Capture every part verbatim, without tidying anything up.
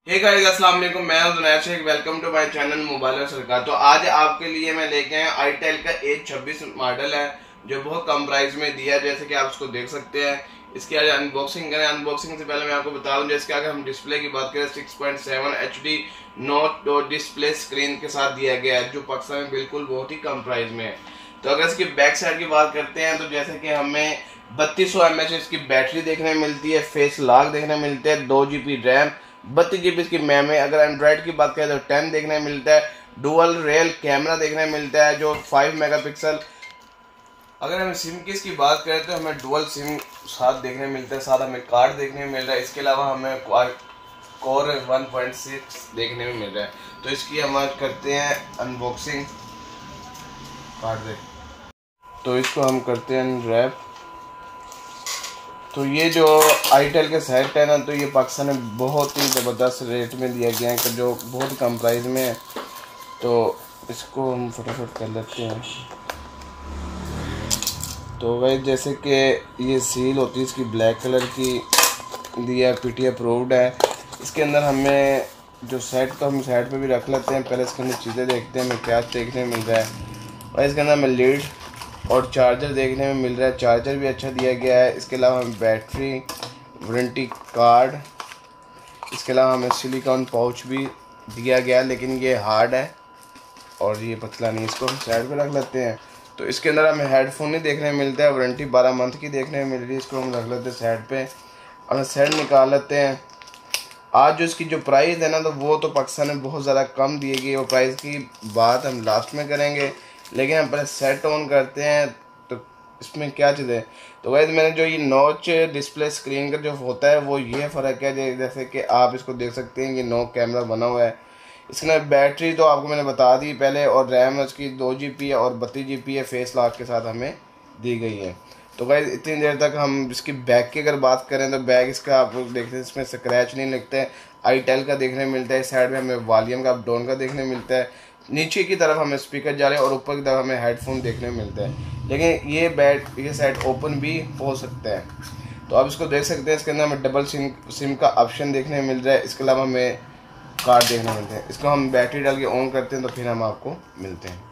Hey guys, अस्सलाम वालेकुम। मैं हूं Junaid Shaikh. Welcome to my channel mobile Sarkar. तो आज आपके लिए मैं लेके आया आईटेल का ए छब्बीस मॉडल है जो बहुत कम प्राइस में दिया है, जैसे कि आप इसको देख सकते हैं। इसकी आज अनबॉक्सिंग करें। अनबॉक्सिंग से पहले मैं आपको बता दूं, जैसे कि अगर हम डिस्प्ले की बात करें six point seven H D नोट दो डिस्प्ले स्क्रीन के साथ दिया गया है, जो पाकिस्तान में बिल्कुल बहुत ही कम प्राइस में है। तो अगर इसकी बैक साइड की बात करते हैं तो जैसे कि हमें बत्तीस सौ एम एच इसकी बैटरी देखने मिलती है, फेस लॉक देखने मिलते हैं, दो जी बी रैम, बत्तीस जीबी की मैम है। अगर एंड्रॉइड की बात करें तो टेन देखने मिलता है। डुअल रियल कैमरा देखने मिलता है जो फाइव मेगापिक्सल। अगर हम सिम की इसकी बात करें तो हमें डुअल सिम साथ देखने मिलता है, साथ हमें कार्ड देखने मिल रहा है। इसके अलावा हमें कोर वन पॉइंट सिक्स देखने में मिल रहा है। तो इसकी हम करते हैं अनबॉक्सिंग। कार्ड देख तो इसको हम करते हैं अनरैप। तो ये जो आईटेल के सेट है ना, तो ये पाकिस्तान में बहुत ही ज़बरदस्त रेट में दिया गया है, जो बहुत कम प्राइस में है। तो इसको हम फटाफट कर लेते हैं। तो भाई जैसे कि ये सील होती है इसकी ब्लैक कलर की दिया, पीटी अप्रूव्ड है। इसके अंदर हमें जो सेट, तो हम सेट पे भी रख लेते हैं। पहले इसके अंदर चीज़ें देखते हैं हमें क्या देखने मिल रहा है। और इसके अंदर हमें लीड और चार्जर देखने में मिल रहा है। चार्जर भी अच्छा दिया गया है। इसके अलावा हमें बैटरी, वारंटी कार्ड, इसके अलावा हमें सिलिकॉन पाउच भी दिया गया है, लेकिन ये हार्ड है और ये पतला नहीं। इसको हम साइड पे रख लेते हैं। तो इसके अंदर हमें हेडफोन नहीं देखने में मिलता है, वारंटी बारह मंथ की देखने में मिल रही है। इसको हम रख लेते हैं साइड पे और हम सेट निकाल लेते हैं। आज जो इसकी जो प्राइस है ना, तो वो तो पाकिस्तान में बहुत ज़्यादा कम दी गई है। वो प्राइस की बात हम लास्ट में करेंगे, लेकिन हम पहले सेट ऑन करते हैं। तो इसमें क्या चीज़ है, तो वैसे मैंने जो ये नॉच डिस्प्ले स्क्रीन का जो होता है वो ये फ़र्क है। जैसे कि आप इसको देख सकते हैं, ये नो कैमरा बना हुआ है। इसके अंदर बैटरी तो आपको मैंने बता दी पहले, और रैम उसकी दो जी बी है और बत्तीस जी बी है, फेस लॉक के साथ हमें दी गई है। तो गाइस इतनी देर तक हम इसकी बैक की अगर बात करें तो बैक इसका आप लोग देखते हैं, इसमें स्क्रैच नहीं लगता है। आईटेल का देखने मिलता है। साइड में हमें वॉल्यूम का अप डाउन का देखने मिलता है। नीचे की तरफ हमें स्पीकर जा रहे हैं और ऊपर की तरफ हमें हेडफोन देखने मिलता है। लेकिन ये बैट ये सेट ओपन भी हो सकता है। तो आप इसको देख सकते हैं। इसके अंदर हमें डबल सिम सिम का ऑप्शन देखने मिल रहा है। इसके अलावा हमें कार्ड देखने मिलते हैं। इसको हम बैटरी डाल के ऑन करते हैं तो फिर हम आपको मिलते हैं।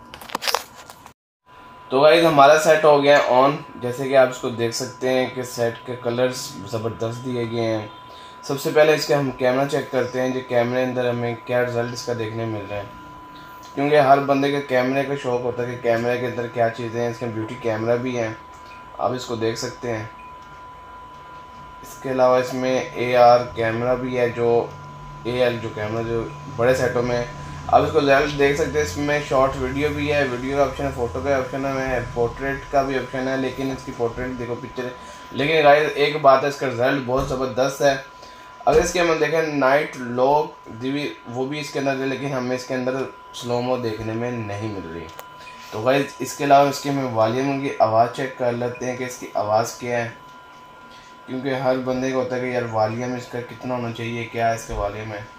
तो गाइस हमारा सेट हो गया है ऑन। जैसे कि आप इसको देख सकते हैं कि सेट के कलर्स ज़बरदस्त दिए गए हैं। सबसे पहले इसके हम कैमरा चेक करते हैं, जो कैमरे अंदर हमें क्या रिजल्ट इसका देखने मिल रहा है, क्योंकि हर बंदे के कैमरे का शौक़ होता है कि कैमरे के अंदर क्या चीज़ें हैं। इसके ब्यूटी कैमरा भी हैं, आप इसको देख सकते हैं। इसके अलावा इसमें ए आर कैमरा भी है, जो ए एल जो कैमरा जो बड़े सेटों में आप इसको रिजल्ट देख सकते हैं। इसमें शॉर्ट वीडियो भी है, वीडियो का ऑप्शन है, फ़ोटो का ऑप्शन है, पोर्ट्रेट का भी ऑप्शन है। लेकिन इसकी पोर्ट्रेट देखो पिक्चर, लेकिन गाइस एक बात है, इसका रिजल्ट बहुत ज़बरदस्त है। अगर इसके हम देखें नाइट लॉग भी वो भी इसके अंदर है, लेकिन हमें इसके अंदर स्लोमो देखने में नहीं मिल रही। तो गाइस इसके अलावा इसके हम वॉल्यूम की आवाज़ चेक कर लेते हैं कि इसकी आवाज़ क्या है, क्योंकि हर बंदे को होता है कि यार वॉल्यूम इसका कितना होना चाहिए, क्या है इसका वॉल्यूम है।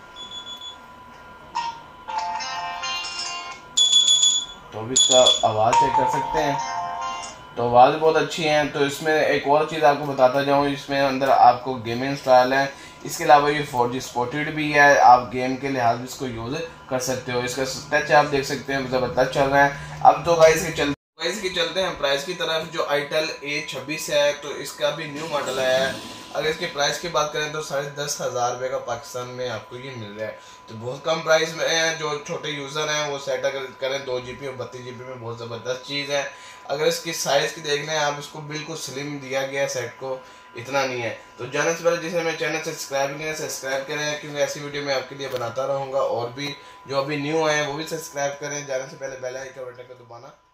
तो अभी इसका आवाज़ चेक कर सकते हैं। तो आवाज़ बहुत अच्छी है। तो इसमें एक और चीज़ आपको बताता जाऊँ, इसमें अंदर आपको गेमिंग इंस्टॉल है। इसके अलावा ये फोर जी सपोर्टेड भी है, आप गेम के लिहाज से इसको यूज़ कर सकते हो। इसका टच आप देख सकते हैं ज़बरदस्त चल रहा है। अब तो गाइस के चलते गाइस के चलते हैं प्राइस की तरफ। जो आईटेल ए छब्बीस है, तो इसका भी न्यू मॉडल आया है। अगर इसके प्राइस की बात करें तो साढ़े दस हज़ार रुपये का पाकिस्तान में आपको ये मिल रहा है। तो बहुत कम प्राइस में है। जो छोटे यूज़र हैं वो सेट अगर करें दो जी बी और बत्तीस जी बी में बहुत ज़बरदस्त चीज़ है। अगर इसकी साइज़ की देख लें आप, इसको बिल्कुल स्लिम दिया गया है सेट को, इतना नहीं है। तो जाने से पहले जिसे मेरे चैनल सब्सक्राइब करें सब्सक्राइब करें, क्योंकि ऐसी वीडियो मैं आपके लिए बनाता रहूँगा। और भी जो अभी न्यू है वो भी सब्सक्राइब करें। जाने से पहले बेल आइकन बटन को दबाना